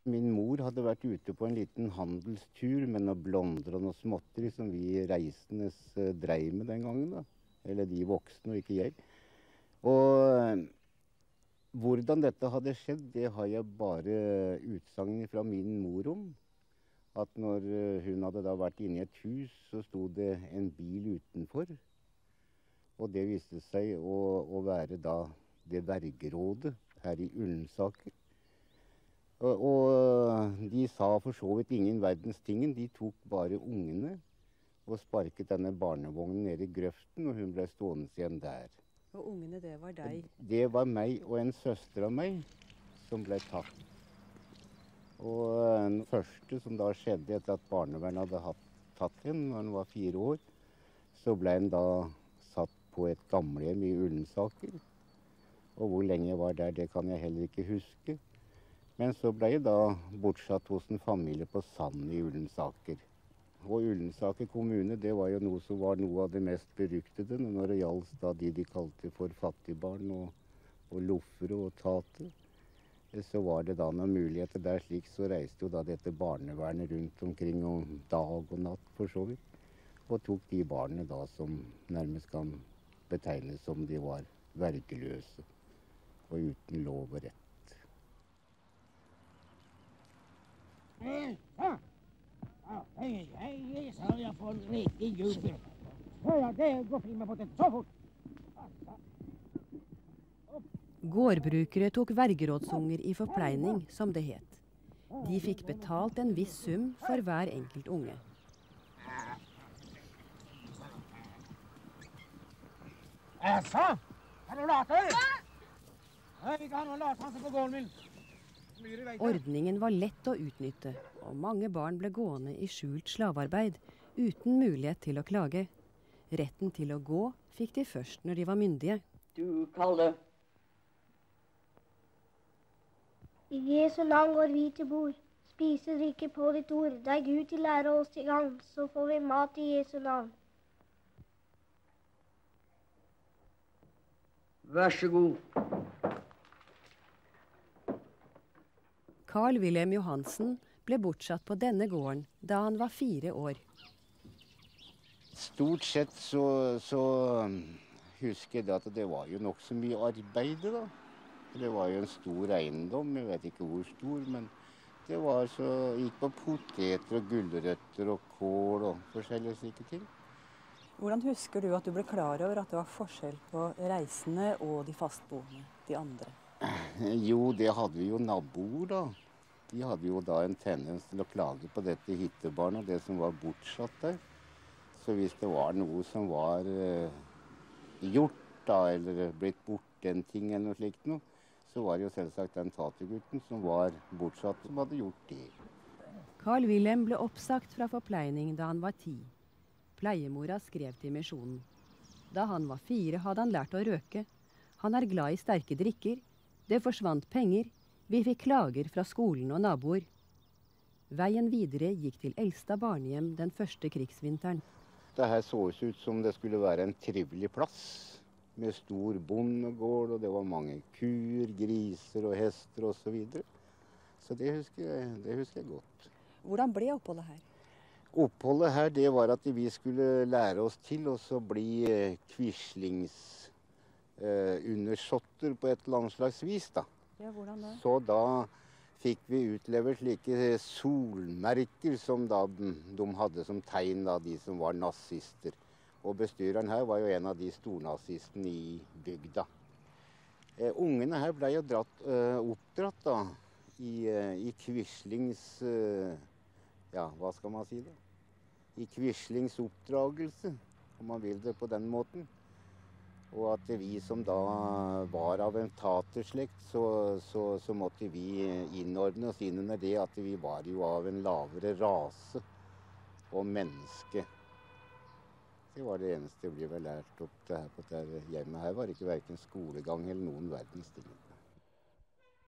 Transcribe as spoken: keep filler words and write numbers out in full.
Min mor hadde vært ute på en liten handelstur med noen blonder og noen småtteri som vi reisendes eh, dreiv med den gangen, da. Eller de voksne, og ikke jeg. Og eh, hvordan dette hadde skjedd, det har jeg bare utsagn fra min mor om. At når eh, hun hadde da vært inne i et hus, så sto det en bil utenfor. Og det viste seg å, å være da det vergerådet her i Ullensaker. Og, og de sa for så vidt ingen verdens tingen. De tok bare ungene og sparket denne barnevognen ned i grøften, og hun ble stående igjen der. Og ungene, det var deg? Det var meg og en søster av meg som ble tatt. Og den første som da skjedde etter at barnevernet hadde hatt, tatt henne når hun var fire år, så ble hun da satt på et gamlehjem i Ullensaker. Og hvor lenge jeg var der, det kan jeg heller ikke huske. Men så ble jeg da bortsatt hos en familie på Sand i Ullensaker. Og Ullensaker kommune, det var jo noe som var noe av det mest beryktede når det gjaldt da de de kalte for fattigbarn og, og loffere og tate. Så var det da noen muligheter der, slik så reiste jo da dette barnevernet rundt omkring om dag og natt for så vidt. Og tok de barna da som nærmest kan betegnes som de var vergeløse og uten lov og rett. Hei, hei, sa jeg for en riktig jubel. Ja, det går fint med båten så fort. Gårdbrukere tok vergerådsunger i forpleining, som det het. De fikk betalt en viss sum for hver enkelt unge. Asså, har du later? Hei, vi kan ha noen later på gården min. Ordningen var lett å utnytte, og mange barn ble gående i skjult slavearbeid uten mulighet til å klage. Retten til å gå fikk de først når de var myndige. Du, Kalle. I Jesu navn går vi til bord. Spise, drikke på ditt ord. Deg Gud til lære oss til gang, så får vi mat i Jesu navn. Vær så god. Carl Wilhelm Johansen ble bortsatt på denne gården da han var fire år. Stort sett så, så husker jeg at det var jo nok så mye arbeid da. Det var jo en stor eiendom, jeg vet ikke hvor stor, men det var så, gikk på poteter og gulrøtter og kål og forskjellige slike ting. Hvordan husker du at du ble klar over at det var forskjell på reisende og de fastboende, de andre? Jo, det hadde vi jo naboer da. De hadde jo da en tendens til å klage på dette hittebarnet og det som var bortsatt der. Så hvis det var noe som var eh, gjort da, eller blitt bort en ting eller noe slikt noe, så var det jo selvsagt den tatergutten som var bortsatt som hadde gjort det. Carl Wilhelm ble oppsagt fra forpleining da han var ti. Pleiemora skrev til misjonen. Da han var fire hadde han lært å røke. Han er glad i sterke drikker. Det forsvant penger. Vi fikk klager fra skolen og naboer. Veien videre gikk til Elstad barnehjem den første krigsvinteren. Det her så ut som det skulle være en trivelig plass, med stor bondegård, og det var mange kuer, griser og hester og så videre. Så det husker jeg, det husker jeg godt. Hvordan ble oppholdet her? Oppholdet her, det var at vi skulle lære oss til å bli quislings eh, undersåtter på et eller annet slags vis da. Ja, hvordan da? Så da fikk vi utlevert slike solmerker som da de hadde som tegn, da, de som var nazister. Og bestyreren her var jo en av de stornazistene i bygda. Eh, ungene her ble jo dratt, eh, oppdratt da, i, eh, i Quislings, eh, ja, hva skal man si da? I Quislings oppdragelse, om man vil det på den måten. Og at vi som da var av en taterslekt, så, så, så måtte vi innordne oss inn under det at vi var jo av en lavere rase og menneske. Det var det eneste vi ble lært opp det her på det hjemmet. Her var det ikke hverken skolegang eller noen verdens ting.